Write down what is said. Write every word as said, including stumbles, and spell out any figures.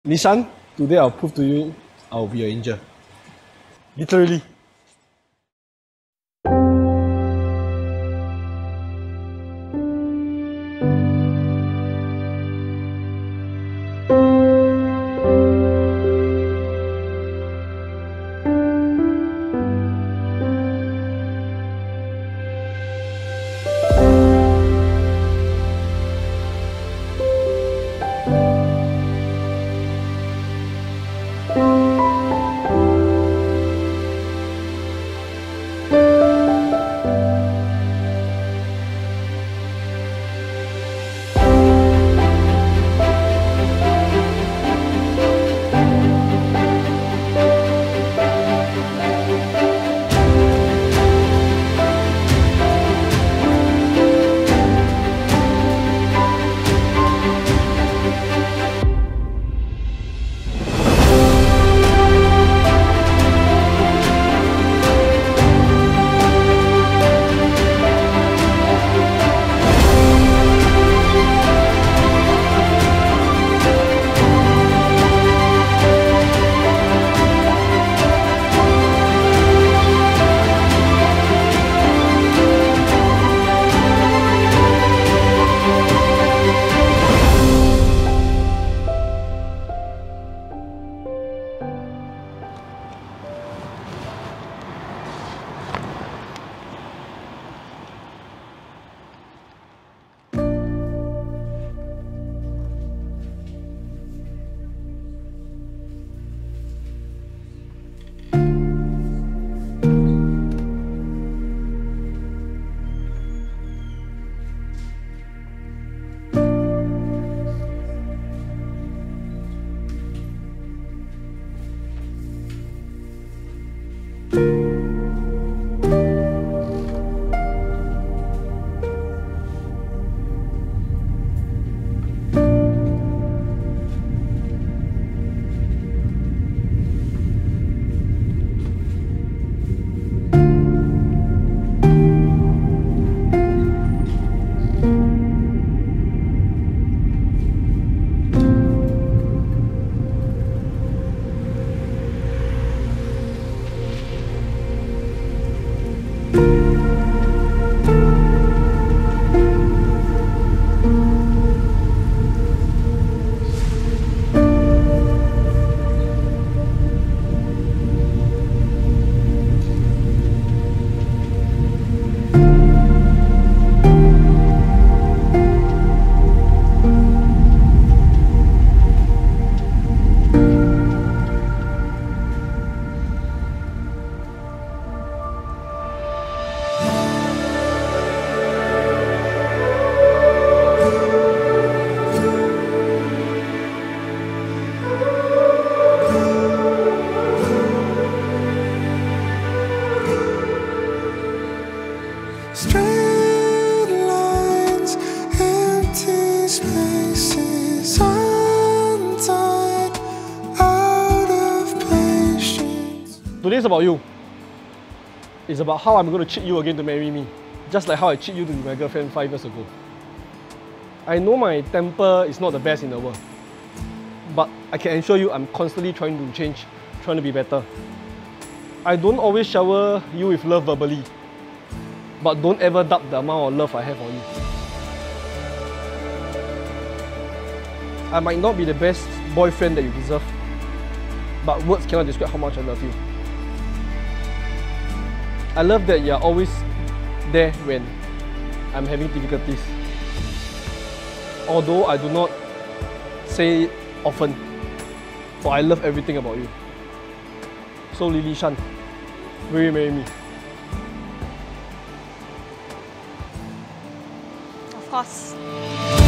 Lishan, today I'll prove to you I'll be your angel. Literally. Straight lines, empty spaces, untied, out of patience. Today's about you. It's about how I'm going to cheat you again to marry me. Just like how I cheat you to be my girlfriend five years ago. I know my temper is not the best in the world. But I can assure you I'm constantly trying to change, trying to be better. I don't always shower you with love verbally. But don't ever doubt the amount of love I have for you. I might not be the best boyfriend that you deserve, but words cannot describe how much I love you. I love that you're always there when I'm having difficulties. Although I do not say it often, but I love everything about you. So Lishan, will you marry me? Of course.